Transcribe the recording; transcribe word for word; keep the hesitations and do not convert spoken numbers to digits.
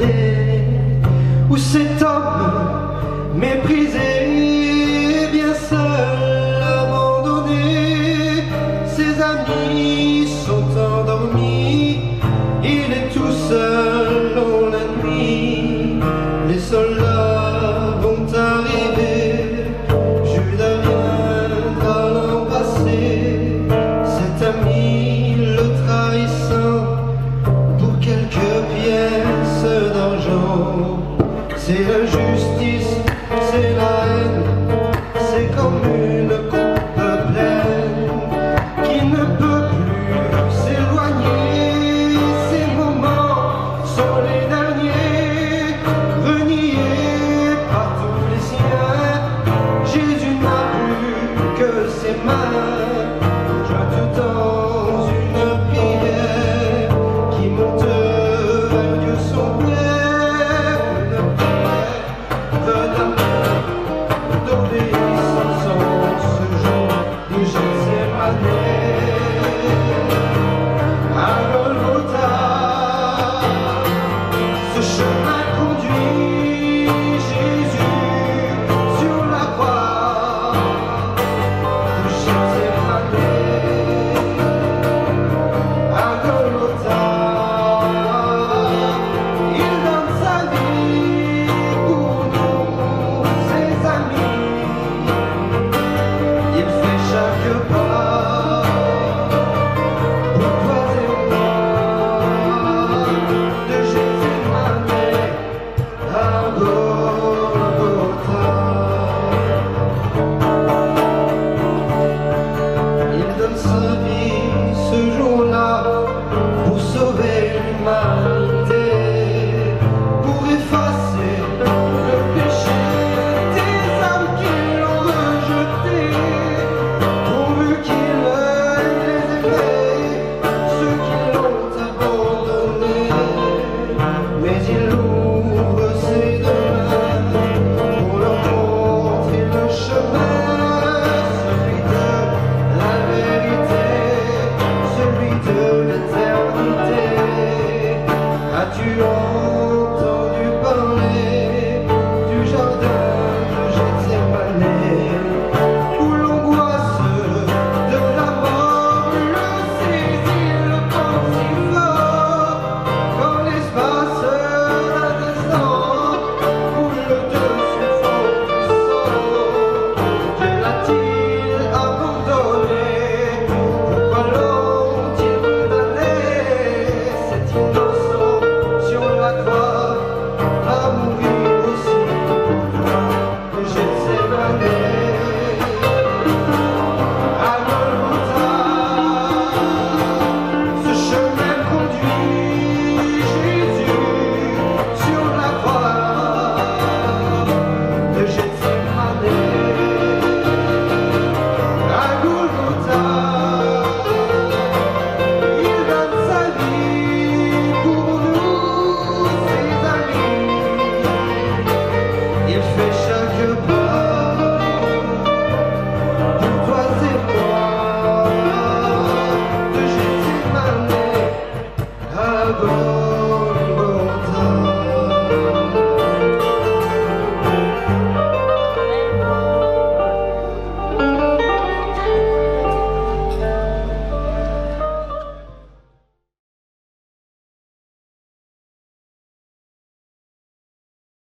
allait, où cet homme méprisé, bien seul, abandonné, ses amis sont endormis, il est tout seul dans la nuit, les soldats vont arriver, Judas viendra l'embrasser, cet ami le trahissant pour quelques pièces d'argent. C'est l'injustice, c'est la haine, c'est comme une coupe pleine qui ne peut plus s'éloigner. Ces moments sont les derniers, reniés par tous les siens. Jésus n'a plus que ses mains, joint tout dans une prière qui monte vers Dieu son Père. D'obéissance en ce jour de Gethsémani, à Golgotha, ce chemin conduit Jésus sur la croix de Gethsémani, à Golgotha, il donne sa vie pour nous, ses amis. Il fait chaque pas pour toi et moi, de Gethsémani à Golgotha. Il donne sa vie ce jour-là pour sauver l'humanité, pour effacer le péché des âmes qui l'ont rejeté, pourvu qu'il les éveille, ceux qui l'ont abandonné. Mais il ouvre ses deux mains pour leur montrer le chemin, celui de la vérité, celui de l'éternité. As-tu entendu parler du jardin de Gethsémani, où l'angoisse de la mort le saisit, le temps si fort, quand l'espace d'un instant coule de son front du sang. Dieu l'a-t-il abandonné? Pourquoi l'ont-ils condamné, cet innocent sur la croix?